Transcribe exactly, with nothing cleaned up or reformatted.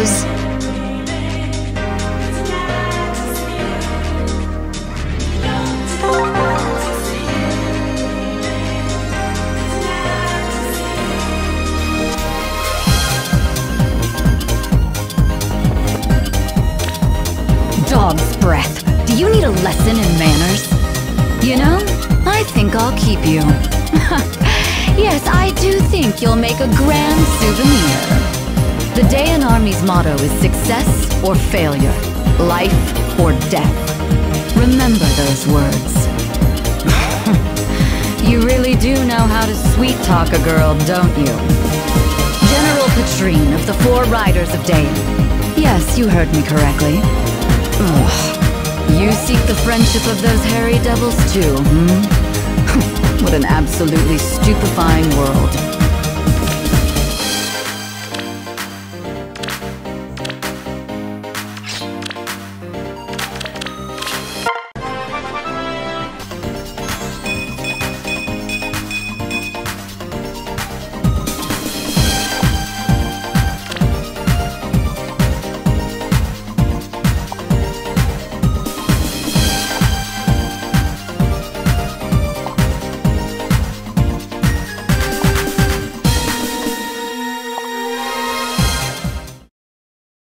goes. Dog's breath. Do you need a lesson in manners? You know, I think I'll keep you. Yes, I do think you'll make a grand souvenir. The Daeon Army's motto is success or failure, life or death. Remember those words. You really do know how to sweet-talk a girl, don't you? General Patrine of the Four Riders of Daeon. Yes, you heard me correctly. Ugh. You seek the friendship of those hairy devils too, hmm? What an absolutely stupefying world.